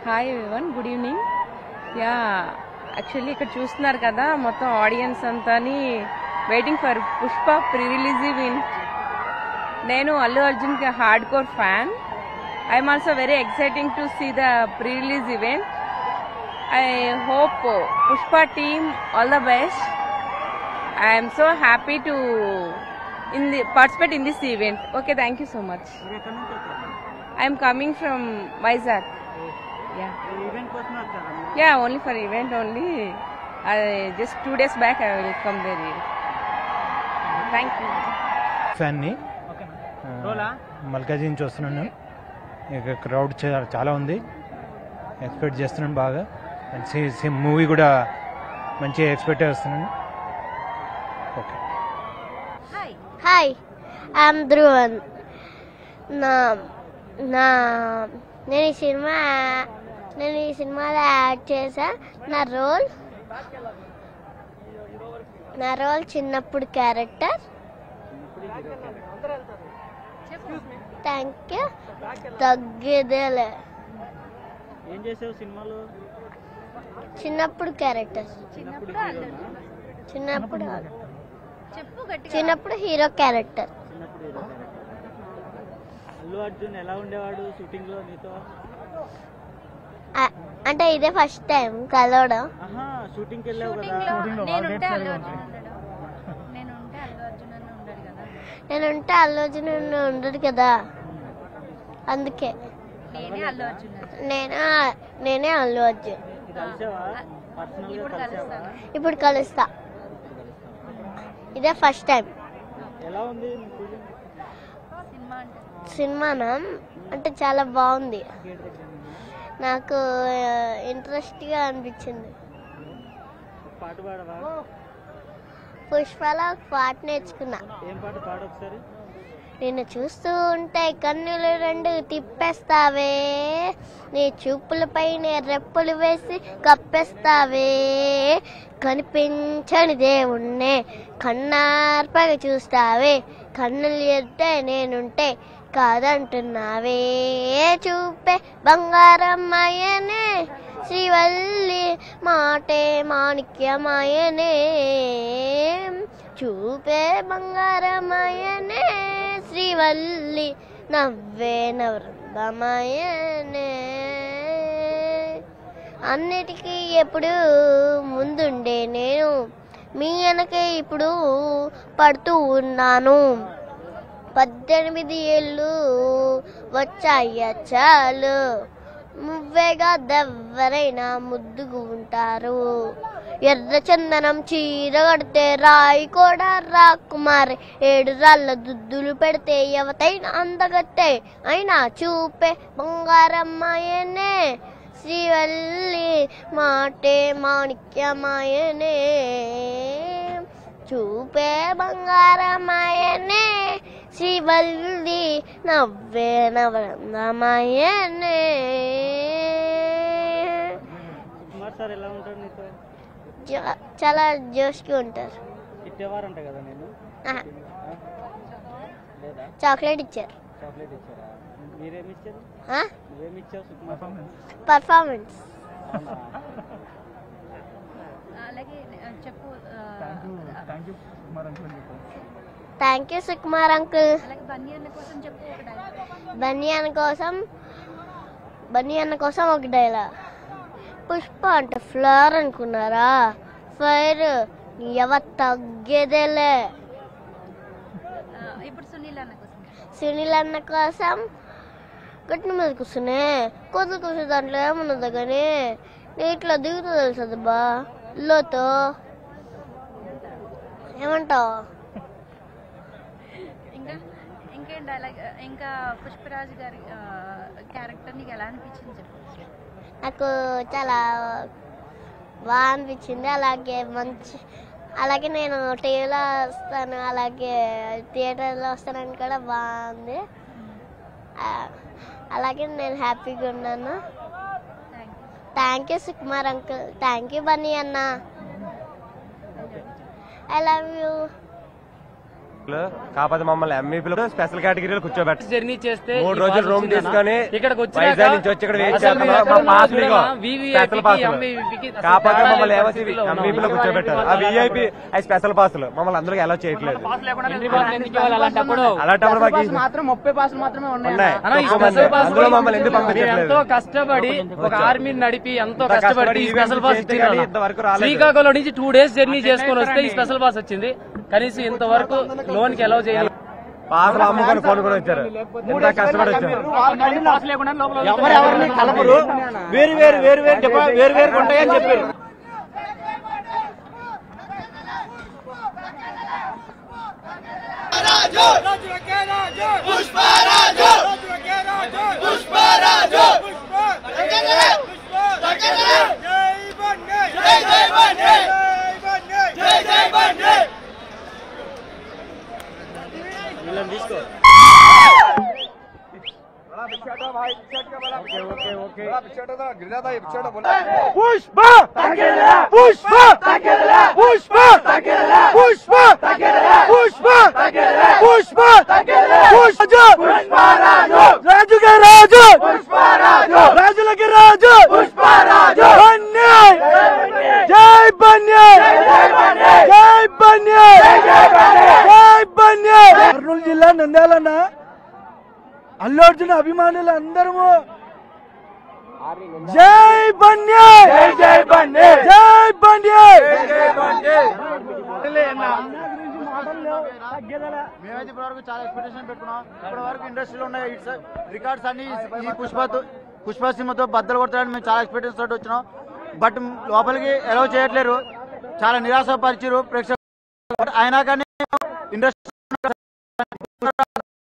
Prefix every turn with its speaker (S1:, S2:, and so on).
S1: Hi everyone, good evening. Yeah actually ఇక్కడ చూస్తున్నారు కదా, మొత్తం ఆడియన్స్ అంతాని waiting for Pushpa pre release event. నేను అల్లు అర్జున్ కి hardcore fan. I'm also very exciting to see the pre release event. I hope Pushpa team all the best. I am so happy to participate in this event. Okay, thank you so much. I am coming from Vizag. Yeah, only for event only. Just 2 days back I will come there. Thank you.
S2: Fan ని మల్కాజీని చూస్తున్నాను. ఇక crowd చాలా ఉంది. Expect చేస్తున్నాను బాగా. Movie కూడా మంచిగా ఎక్స్పెక్ట్ చేస్తున్నాను. ఓకే.
S3: Hi, I'm Dhruvan. నేను ఈ సినిమాలో యాక్ట్ చేశా. నా రోల్ చిన్నప్పుడు క్యారెక్టర్. Thank you. తగ్గేదేలే.
S4: ఏం చేసావు సినిమాలో?
S3: చిన్నప్పుడు క్యారెక్టర్. చిన్నప్పుడు హీరో క్యారెక్టర్.
S4: అల్లు అర్జున్ ఎలా ఉండేవాడు షూటింగ్ లో నీతో?
S3: అంటే ఇదే ఫస్ట్ టైం కలవడం.
S4: షూటింగ్ కి వెళ్ళావు కదా?
S3: నేనుంటే అల్లు అర్జున్ ఉండడు కదా, అందుకే నేనే అల్లు అర్జున్. ఇప్పుడు కలుస్తా. ఇదే ఫస్ట్ టైం. సినిమానా అంటే చాలా బాగుంది. నాకు ఇంట్రెస్ట్గా అనిపించింది. పుష్పలో ఒక పాట నేర్చుకున్నా. నిన్ను చూస్తూ ఉంటే కన్నులు రెండు తిప్పేస్తావే, నీ చూపులపైనే రెప్పులు వేసి కప్పేస్తావే, కనిపించని దేవుణ్ణే కన్నార్పగా చూస్తావే, కన్నులు ఎద్దే నేనుంటే కాదంటున్నావే, చూపే బంగారమ్మాయనే శ్రీవల్లి మాటే మాణిక్యమాయనే, చూపే బంగారమాయనే శ్రీవల్లి నవ్వే నవృందమాయనే. అన్నిటికీ ఎప్పుడు ముందుండే నేను మీ వెనకే ఇప్పుడు పడుతూ ఉన్నాను. 18 ఏళ్ళు వచ్చాయ్యా చాలు, మువ్వేగా దెవ్వరైనా ముద్దుగు ఉంటారు. ఎర్ర చందనం చీర కడితే రాయి కూడా రాకుమారి, 7 రాళ్ళ దుద్దులు పెడితే ఎవతైనా అందగత్తే, అయినా చూపే బంగారమ్మాయనే శ్రీవల్లి మాటే మాణిక్యమాయనే, చూపే బంగారమాయనే శ్రీవల్లి నవ్వే నవరందమాయనే. చాలా జోష్గా ఉంటారు. చాక్లెట్ ఇచ్చారు. Performance. Thank you Sukumar uncle. Bunny అన్న కోసం ఒక డైలాగ్. పుష్ప అంటే ఫ్లవర్ అనుకున్నారా? ఫైర్ ఎవరు తగ్గేదేలే. సునీల్ అన్న కోసం గట్టి మీద కూర్చునే కొద్ది కూర్చో, దాంట్లో ఏమున్నదో కానీ నీటిలో దిగుతూ తెలుసు బా లోతో. ఏమంటావు?
S5: ఇంకా పుష్పరాజ్ గారి క్యారెక్టర్ నీకు ఎలా అనిపించింది చెప్పు.
S3: నాకు చాలా బాగా అనిపించింది. అలాగే నేను టీవీలో వస్తాను, అలాగే థియేటర్లో వస్తానని కూడా బాగుంది. అలాగే నేను హ్యాపీగా ఉన్నాను. Thank you Sukumar uncle. Thank you Bunny అన్న. I love you.
S6: కాకపోతే మమ్మల్ని ఎంఈపీలో స్పెషల్ కేటగిరీలో కూర్చోబెట్టారు.
S7: జర్నీ చేస్తే
S6: 3 రోజులు రూమ్ తీసుకొని
S7: ఇక్కడికి
S6: వైజాగ్ నుంచి వచ్చి ఇక్కడ వెయిట్ చేస్తున్నాం. మా పాసులు స్పెషల్ పాసులు కాకపోతే మమ్మల్ని ఎంఈపీలో కూర్చోబెట్టారు. ఆ విఐపీ అవి స్పెషల్ పాసులు మమ్మల్ని అందరికి అలౌ చేయట్లేదు.
S7: అలాంటప్పుడు
S6: మాకు
S7: మాత్రం 30 పాసులు మాత్రమే
S6: ఉన్నాయి.
S7: అందులో
S6: మమ్మల్ని ఎందుకు పంపించట్లేదు?
S7: ఎంతో కష్టపడి ఒక ఆర్మీని నడిపి ఎంతో కష్టపడి ఈ స్పెషల్ పాస్ ఇచ్చింది.
S6: ఇంతవరకు రాలేదు.
S7: శ్రీకాకుళం నుంచి 2 days జర్నీ చేసుకుని వస్తే ఈ స్పెషల్ పాస్ వచ్చింది. కనీసం ఇంతవరకు లోన్ కి అలౌ చేయాలి.
S6: పాసులు అమ్ముకొని ఫోన్ కూడా వచ్చారు. ఎంత కష్టపడి వచ్చారు.
S4: ఎవరెవరిని కలపరు, వేరు వేరు వేరు వేరు వేరు వేరు ఉంటాయని చెప్పారు. తీసుకో
S2: పుష్ప పుష్ప పుష్ప పుష్ప పుష్ప పుష్ప రాజుగా రాజు రాజులకి రాజు జై బన్యే జై బన్యే జై బన్యే. కర్నూలు జిల్లా నంద్యాలన్న అల్లు అర్జున్ అభిమానులు అందరము జై బన్యే జై బన్యే జై బన్యే.
S4: మేమైతే ఇప్పటివరకు చాలా ఎక్స్పెక్టేషన్ పెట్టుకున్నాం. ఇప్పటి వరకు ఇండస్ట్రీలో ఉన్న రికార్డ్స్ అన్ని ఈ పుష్ప సినిమాతో బద్దలు కొడతారని మేము చాలా ఎక్స్పెక్టేషన్ తోటి వచ్చినాం. బట్ లోపలికి అలౌ చేయట్లేరు. చాలా నిరాశపరిచారు ప్రేక్షకులు. అయినా కానీ ఇండస్ట్రీ